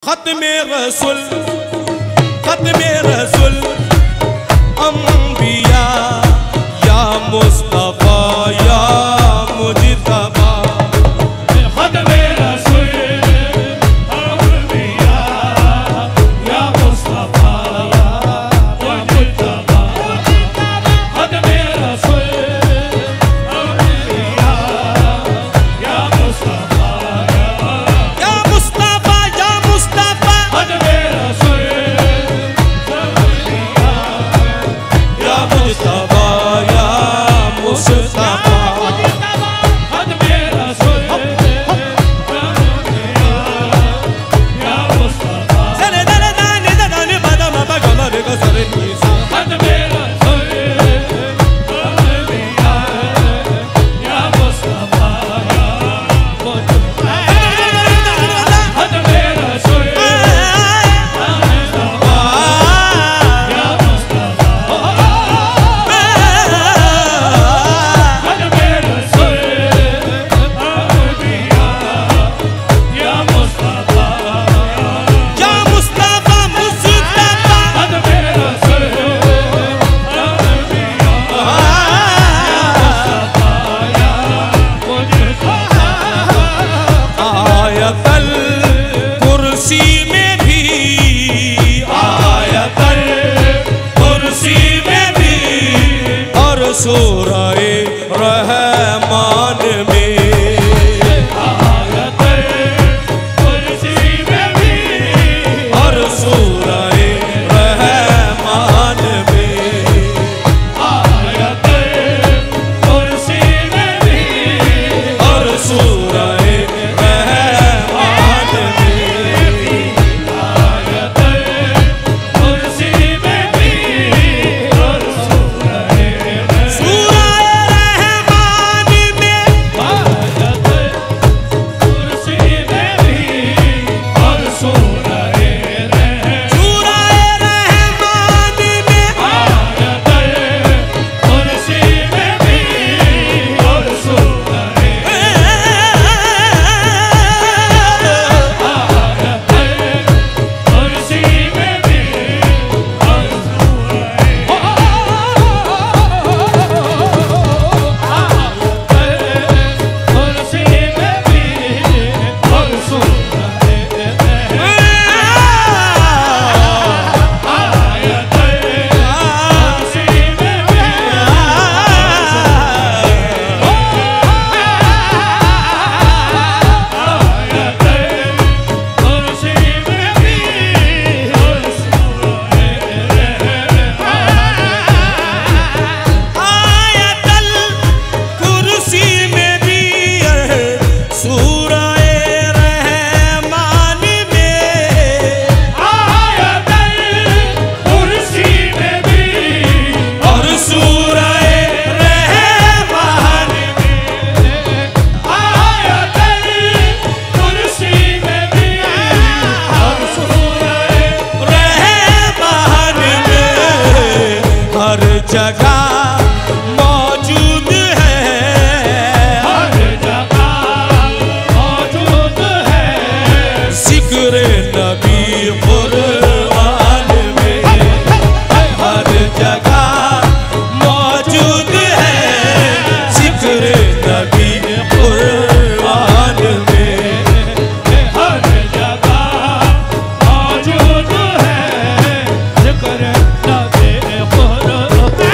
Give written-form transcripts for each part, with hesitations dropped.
खत्मे रसूल अंबिया या मुस्तफा या मुजतबा। खत्मे रसूल अंबिया या मुस्तफा या मुजतबा। खत्मे रसूल अंबिया या मुस्तफा या मुस्तफा या मुस्तफा। खत्मे रसूल या मुस्तफा या मुस्तफा। खत्मे रसूल या मुस्तफा। सरे दरे दाने दाने बदम बगमर को सरे नीसा। खत्मे रसूल अंबिया या मुस्तफा या मुजतबा। खत्मे रसूल अंबिया या मुस्तफा। खत्मे रसूल अंबिया या मुस्तफा। या मुस्तफा मुस्तफा। खत्मे रसूल अंबिया या मुस्तफा। आयतल कुर्सी में भी आयतल कुर्सी में भी और सूरह रहमान में। आयतल कुर्सी में भी और सूरह रहमान में। आयतल कुर्सी में भी और सूरह रहमान में। आयतल कुर्सी में भी और सूरह सूरह रहमान में। आयतल कुर्सी में भी और सूरह सूरह रहमान में। आयतल कुर्सी में भी और सूरह कुर्सी में भी और कुर्सी में भी और आयतल कुर्सी में भी सूरह रहमान में। आयतल कुर्सी में भी और सूरह रहमान में। आयतल कुर्सी में भी और सूरह रहमान में हर जगह मौजूद है। हर जगह मौजूद है। जिक्र नबी कुरान में। हर जगह मौजूद है। जिक्र नबी कुरान में। हर जगह मौजूद है। जिक्र नबी कुरान।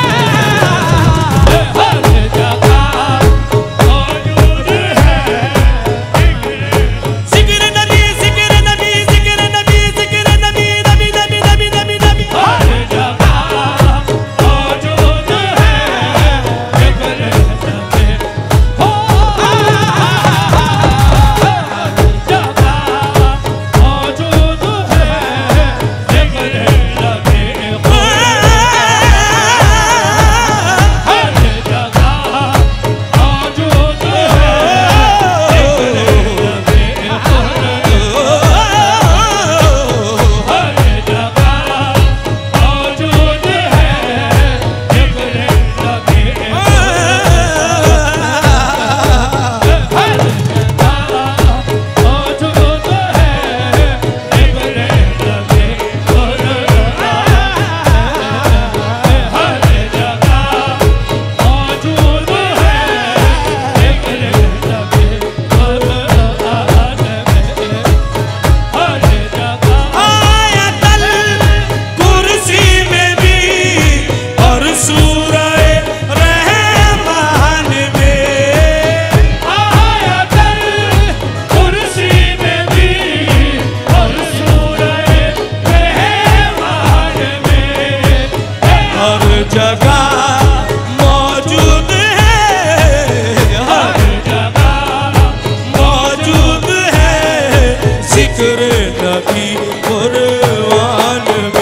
हर जगह मौजूद है। जिक्र नबी जिक्र नबी जिक्र नबी जिक्र नबी कुर्बान में।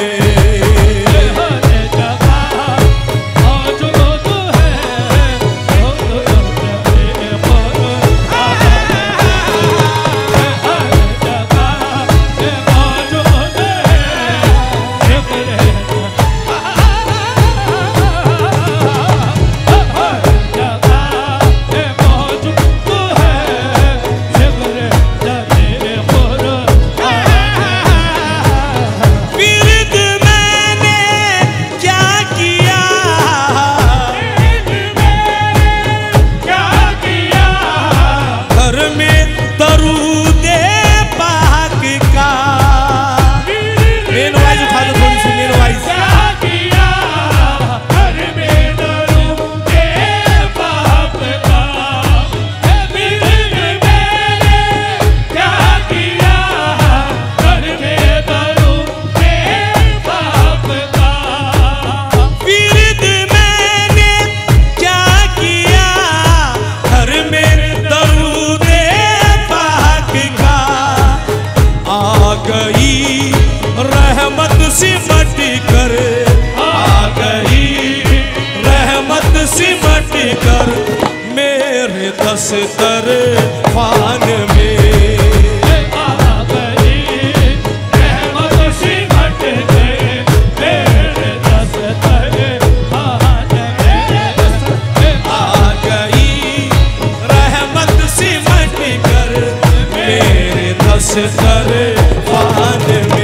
दस्तर फान में आ गई रहमत सिमट के मेरे दस्तर फान में। आ गई रहमत सिमट कर मेरे दस्तर फान में।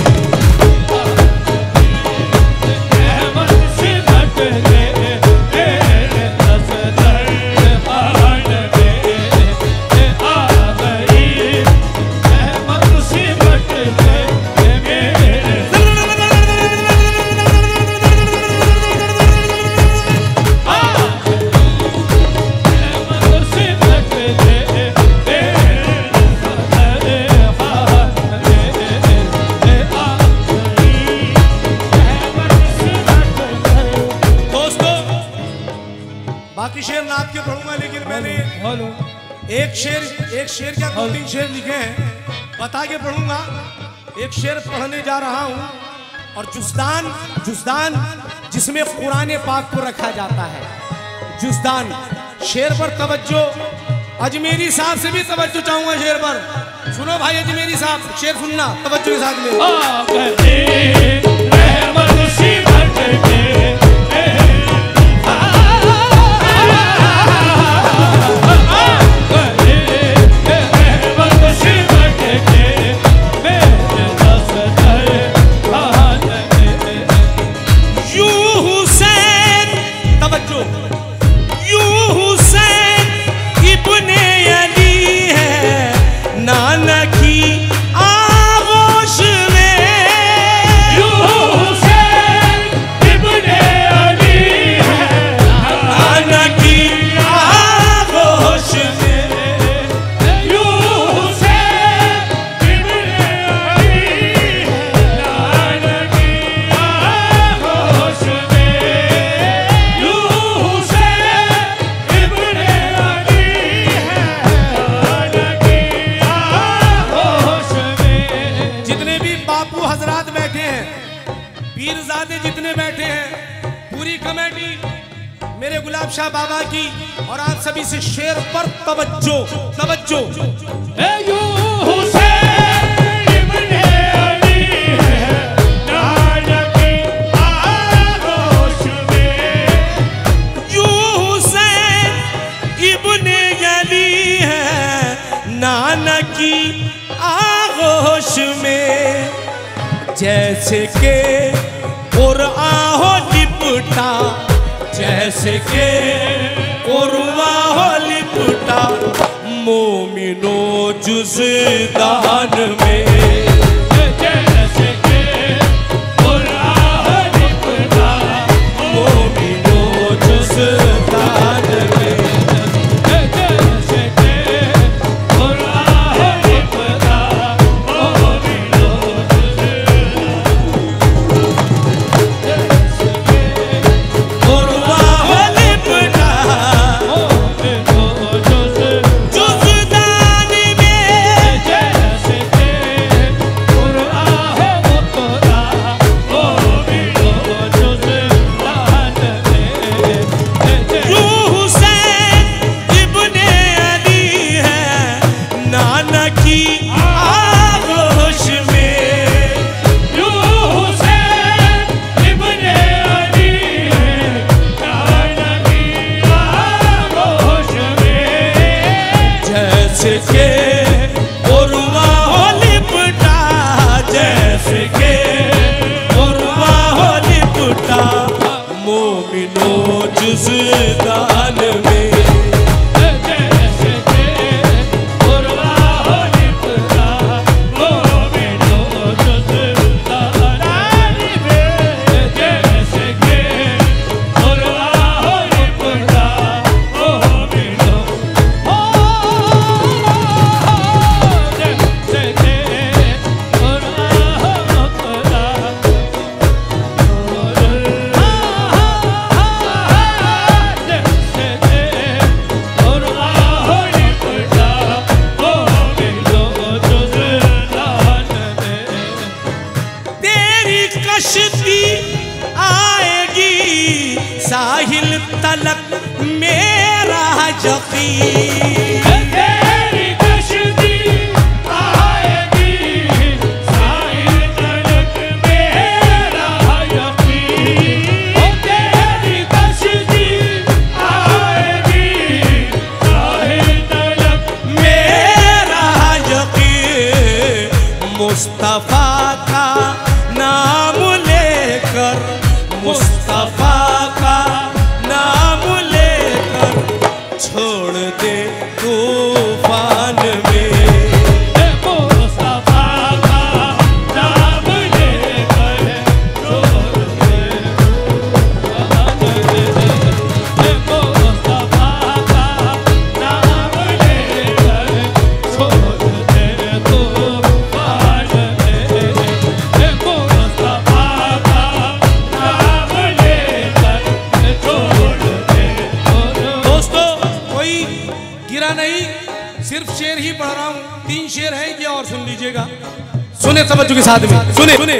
बाकी शेर नाथ के पढ़ूंगा, लेकिन मैंने एक शेर क्या 2-3 शेर लिखे हैं, बता के पढ़ूंगा। एक शेर पढ़ने जा रहा हूं, और जुज़दान जिसमें कुरान पाक को रखा जाता है, जुज़दान शेर पर तवज्जो। अजमेरी साहब से भी तवज्जो चाहूंगा शेर पर। सुनो भाई अजमेरी साहब, शेर सुनना तवज्जो के साथ में। पीरजादे जितने बैठे हैं, पूरी कमेटी मेरे गुलाब शाह बाबा की और आप सभी से शेर पर तवज्जो तवज्जो। नाना की आगोश में जैसे के कुरआन हो लिपटा, जैसे के कुरआन हो लिपटा मोमिनो जुज़दान में। जैसे के कुरआन हो लिपटा मोमिनो जुज़दान में। तलक मेरा यकीन। तेरी कश्ती आएगी साहिल तलक मेरा यकीन। तेरी कश्ती आएगी साहिल तलक मेरा यकीन। मुस्तफा का नाम लेकर, मुस्तफा का नाम लेकर छोड़ दे तूफान में। मुस्तफा का नाम लेकर छोड़ दे तूफान में। मुस्तफा का नाम लेकर छोड़ दे तूफान में। मुस्तफा का नाम लेकर छोड़ दे। दोस्तों कोई गिरा नहीं, सिर्फ शेर ही पढ़ रहा हूँ। 3 शेर है ये, और सुन लीजिएगा। सुने तवज्जो के साथ में, सुने सुने।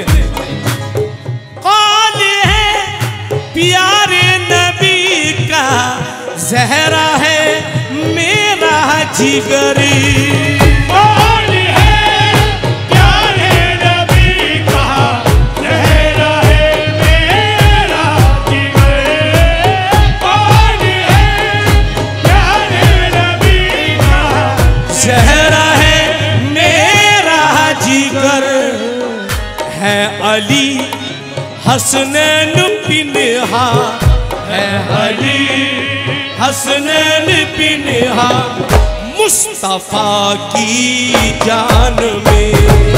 कौन है प्यारे नबी का ज़हरा है मेरा जिगरी। कौन है प्यारे नबी का ज़हरा है मेरा जिगर। कौन है प्यारे नबी का ज़हरा है मेरा जिगर। है अली हसनैन पिन्हा, है अली हसनैन पिन्हा मुस्तफा की जान में।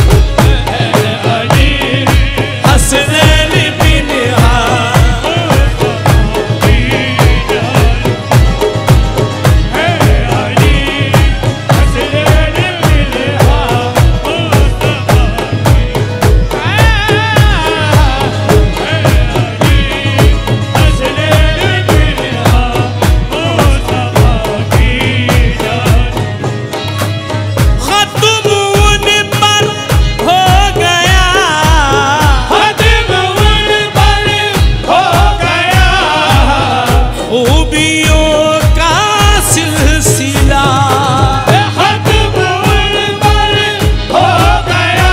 अली हसनैन पिन्हा है अली हसनैन मिलहा मुस्तफा की। है अली हसनैन मिलहा मुस्तफा की जान। खत्म उन पर हो गया, खत्म उन पर हो गया। खूबियों का सिलसिला। खत्म उन पर हो गया।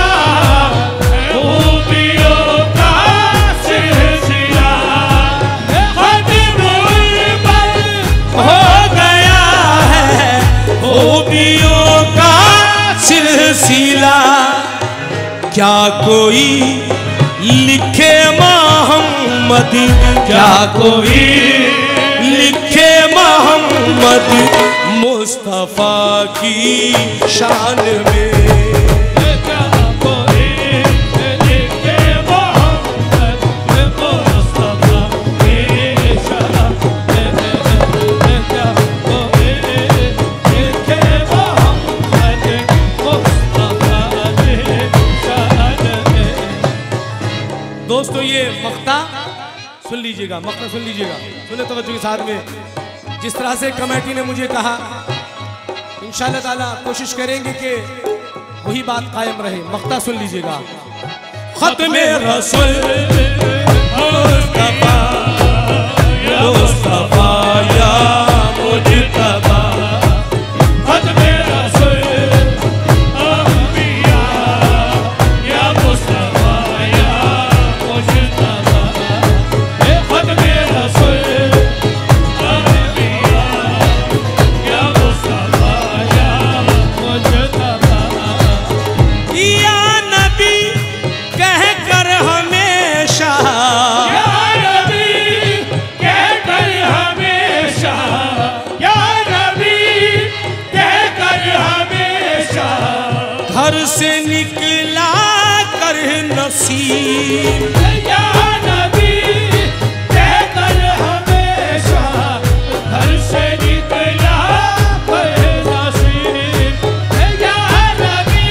खूबियों का सिलसिला। खत्म उन पर हो गया है खूबियों का सिलसिला। क्या कोई लिखे मोहम्मद, क्या कोई लिखे मोहम्मद मुस्तफा की शान में। क्या कोई लिखे मोहम्मद मुस्तफा की शान में। क्या कोई लिखे मोहम्मद मुस्तफा की शान में। दोस्तों ये मक्ता सुन लीजिएगा, मक्ता सुन लीजिएगा, सुने तवज्जो के साथ में। जिस तरह से कमेटी ने मुझे कहा, इंशाअल्लाह ताला कोशिश करेंगे कि वही बात कायम रहे। मक्ता सुन लीजिएगा। खत्मे रसूल मुस्तफा, मुस्तफा या मुजतबा। खत्मे रसूल अंबिया या मुस्तफा या मुजतबा। खत्मे रसूल अंबिया या मुस्तफा या मुजतबा। या नबी कह कर हमेशा, या नबी कहकर हमेशा। या नबी कहकर हमेशा। घर से निकला कर नसीब। या नबी कहकर हमेशा। घर से निकला कर नसीब। या नबी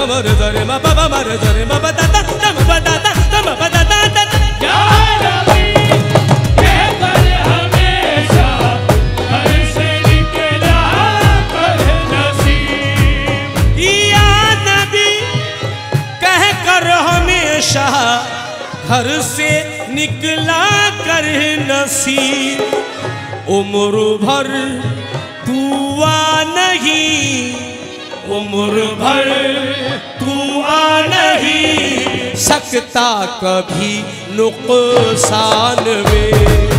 गमरे जरे मा बाबा मरे जरे मा बदा दा दा मा बदा दा दा मा बदा दा दा या नबी कहकर हमेशा घर से निकला कर नसीब। या नबी कहकर हमेशा घर से निकला कर नसीब। उम्र भर तू आ नहीं, उम्र भर तू आ नहीं सकता कभी नुकसान में।